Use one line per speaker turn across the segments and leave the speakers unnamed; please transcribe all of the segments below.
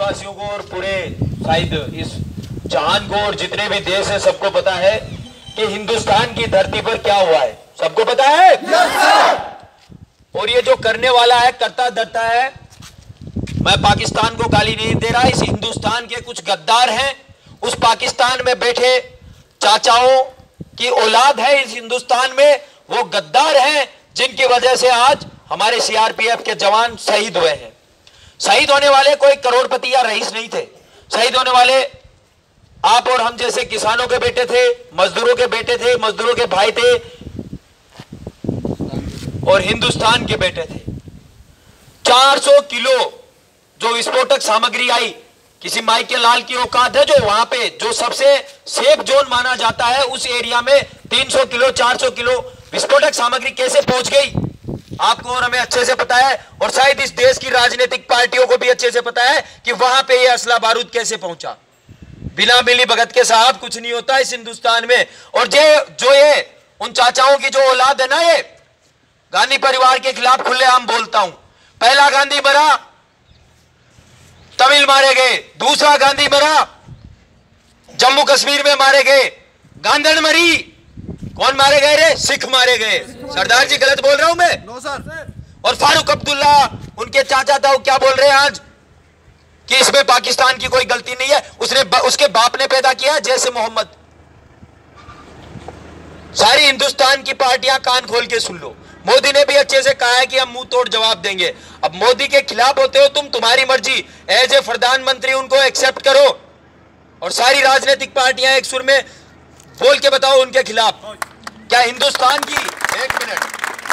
वासियों को और पूरे शायद इस जहान को और जितने भी देश है सबको पता है कि हिंदुस्तान की धरती पर क्या हुआ है। सबको पता है। और ये जो करने वाला है करता धरता है। मैं पाकिस्तान को गाली नहीं दे रहा, इस हिंदुस्तान के कुछ गद्दार हैं, उस पाकिस्तान में बैठे चाचाओं की औलाद है इस हिंदुस्तान में, वो गद्दार हैं जिनकी वजह से आज हमारे सीआरपीएफ के जवान शहीद हुए हैं। शहीद होने वाले कोई करोड़पति या रईस नहीं थे, शहीद होने वाले आप और हम जैसे किसानों के बेटे थे, मजदूरों के बेटे थे, मजदूरों के भाई थे और हिंदुस्तान के बेटे थे। 400 किलो जो विस्फोटक सामग्री आई, किसी माइकल लाल की औकात है जो वहां पे जो सबसे सेफ जोन माना जाता है उस एरिया में 300 किलो 400 किलो विस्फोटक सामग्री कैसे पहुंच गई, आपको और हमें अच्छे से पता है। और शायद इस देश की राजनीतिक पार्टियों को भी अच्छे से पता है कि वहां पे यह असला बारूद कैसे पहुंचा। बिना मिली भगत के साहब कुछ नहीं होता इस हिंदुस्तान में। और जो ये उन चाचाओं की जो औलाद है ना, ये गांधी परिवार के खिलाफ खुलेआम बोलता हूं। पहला गांधी मरा, तमिल मारे गए, दूसरा गांधी मरा, जम्मू कश्मीर में मारे गए, गांधड़ मरी, कौन मारे गए रे? सिख मारे गए। सरदार जी गलत बोल रहा हूं मैं? No sir. और फारूक अब्दुल्ला उनके चाचा था, क्या बोल रहे हैं आज कि इसमें पाकिस्तान की कोई गलती नहीं है, उसके बाप ने पैदा किया जैसे मोहम्मद। सारी हिंदुस्तान की पार्टियां कान खोल के सुन लो। मोदी ने भी अच्छे से कहा है कि हम मुंह तोड़ जवाब देंगे। अब मोदी के खिलाफ होते हो तुम, तुम्हारी मर्जी, एज ए प्रधानमंत्री उनको एक्सेप्ट करो और सारी राजनीतिक पार्टियां एक सुर में बोल के बताओ उनके खिलाफ। क्या हिंदुस्तान की, एक मिनट,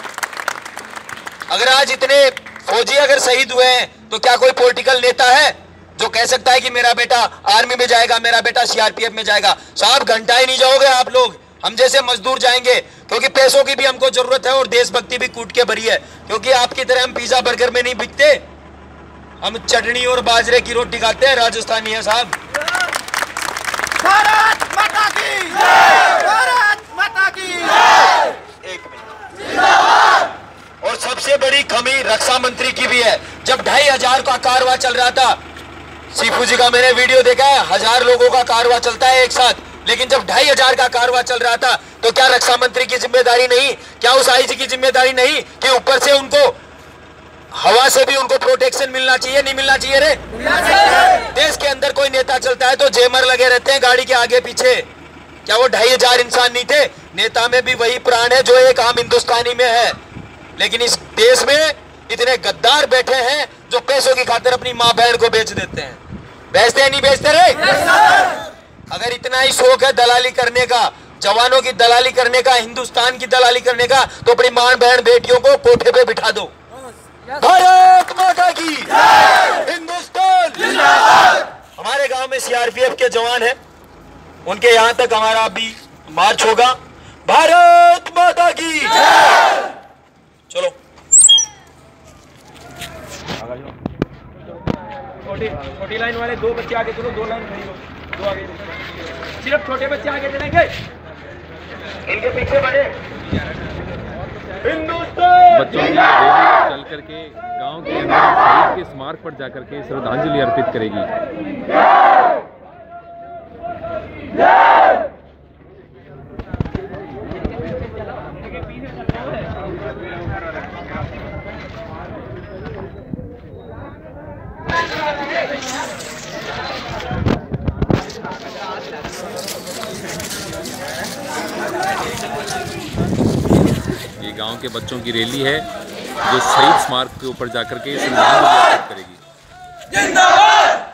अगर आज इतने फौजी अगर शहीद हुए हैं तो क्या कोई पॉलिटिकल नेता है जो कह सकता है कि मेरा बेटा आर्मी में जाएगा, मेरा बेटा सीआरपीएफ में जाएगा? साहब घंटा ही नहीं जाओगे आप लोग, हम जैसे मजदूर जाएंगे, क्योंकि पैसों की भी हमको जरूरत है और देशभक्ति भी कूट के भरी है। क्योंकि आपकी तरह हम पिज्जा बर्गर में नहीं बिकते, हम चटनी और बाजरे की रोटी खाते हैं, राजस्थानी है साहब।
भारत माता की जय, भारत माता की जय।
एक मिनट। और सबसे बड़ी कमी रक्षा मंत्री की भी है। जब 2500 का कारवा चल रहा था, सीफू जी का मैंने वीडियो देखा है, 1000 लोगों का कारवा चलता है एक साथ, लेकिन जब 2500 का कारवा चल रहा था तो क्या रक्षा मंत्री की जिम्मेदारी नहीं, क्या उस आईजी की जिम्मेदारी नहीं कि ऊपर से उनको हवा से भी उनको प्रोटेक्शन मिलना चाहिए, नहीं मिलना चाहिए रे? देश के अंदर कोई नेता चलता है तो जेमर लगे रहते हैं गाड़ी के आगे पीछे। क्या वो 2500 इंसान नहीं थे? नेता में भी वही प्राण है जो एक आम हिंदुस्तानी में है। लेकिन इस देश में इतने गद्दार बैठे हैं जो पैसों की खातिर अपनी माँ बहन को बेच देते हैं। बेचते हैं नहीं बेचते रे? अगर इतना ही शौक है दलाली करने का, जवानों की दलाली करने का, हिंदुस्तान की दलाली करने का, तो अपनी मां बहन बेटियों को कोठे पे बिठा दो। भारत माता की जय, हिंदुस्तान जिंदाबाद। हमारे गांव में सीआरपीएफ के जवान हैं, उनके यहां तक हमारा भी मार्च होगा। भारत माता की जय। चलो छोटी लाइन वाले 2 बच्चे आगे चलो, 2 लाइन खड़ी हो, 2 आगे, सिर्फ छोटे बच्चे आगे चलेंगे, इनके पीछे बढ़े। हिंदुस्तान
बच्चों की रैली चल करके गांव के अंदर शहीद के स्मारक पर जाकर के श्रद्धांजलि अर्पित करेगी। ये गांव के बच्चों की रैली है जो शहीद स्मारक के ऊपर जाकर के श्रद्धांजलि अर्पित करेगी।
जिंदाबाद।